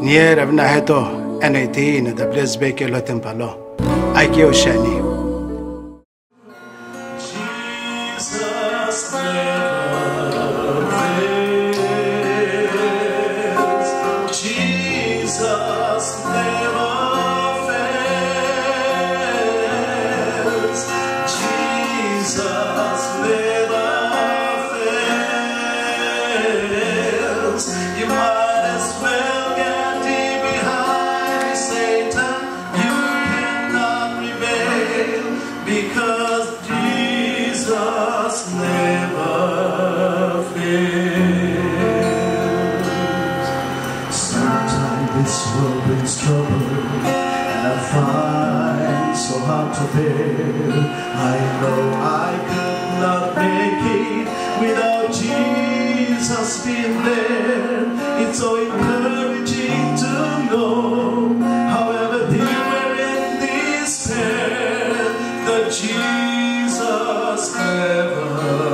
Near Aheto and 18 the WSBAK Lotimpalo. I give Shani. I know I could not make it without Jesus being there. It's so encouraging to know, however deep we're in despair, that Jesus never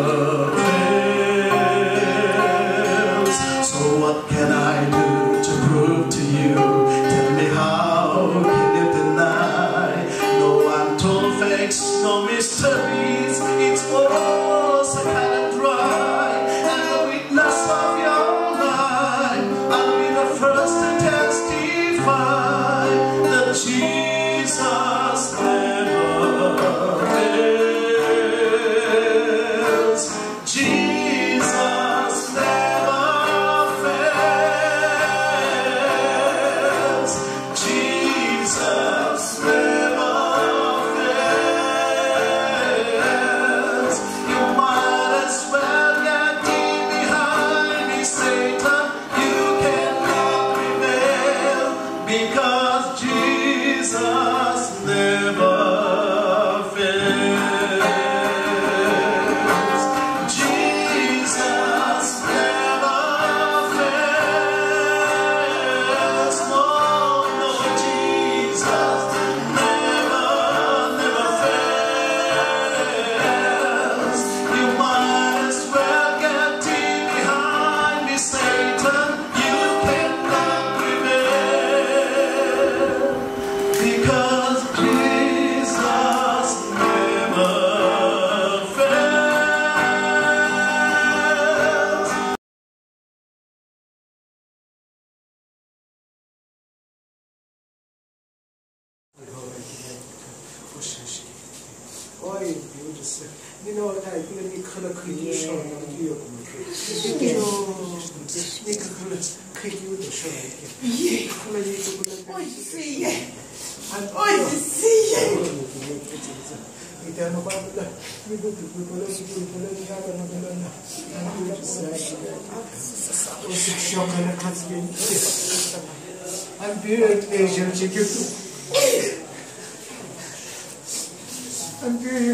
fails. So what can I do to prove to you? Tell me, how can you deny? No untold facts, no mysteries, it's all so kind of dry. And the witness of your life, I'll be the first to testify that Jesus never fails. Jesus never fails. Jesus never fails. You might as well get deep behind me, Satan. You cannot prevail, because Jesus never fails. Jesus never fails. No, no, Jesus never fails. You might as well get deep behind me, Satan. You cannot prevail, because Jesus never fails. Oi, beautiful. You know what I think you could have shown you. I'm very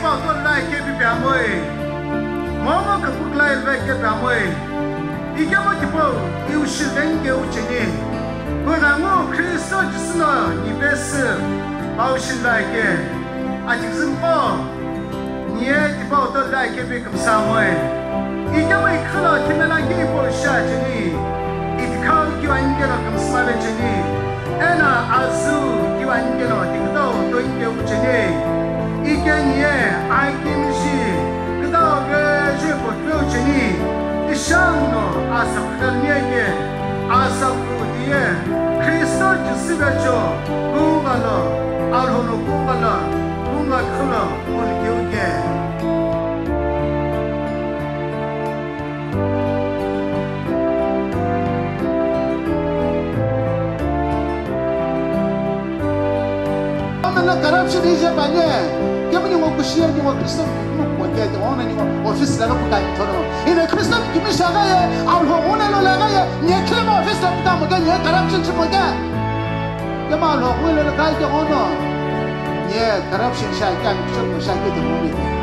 bảo tôi lại cái bị bẻ môi mong cái bút lại lại cái bẻ môi ý cái mà cái bảo yêu sự đánh yêu chân đi người ta ngô Christ chỉ là nhị bé sư bảo sự lại cái anh chỉ xin bảo nhẹ cái bảo tôi lại cái bị cầm sao môi ý cái mà khơi là thì mình là cái bảo sự chân đi ý khao cái anh cái là cầm sao lên chân đi anh là azu cái anh cái là thì đâu tôi cái chân đi ý cái nhẹ ai kim gì cái đâu cái chuyện của tôi chân đi ý sáng nó asap cái nhẹ cái asap của địa Christ chỉ là cho cũng là 알호노 꿈발라 꿈가 클라 오늘 기울게 아마 corruption 이제 반에 개분이 먹고 시험이 먹고 크리스천 뭔게 오늘 이거 오피스 나가 보다 있더라 이제 크리스천 김이 사가에 알호 오늘로 나가에 네 클럽 오피스 나가 먹게 네 corruption 좀 먹게 Yaman lo, we le kai ke ono. Yeah, corruption sha kan chok sha ke de mo.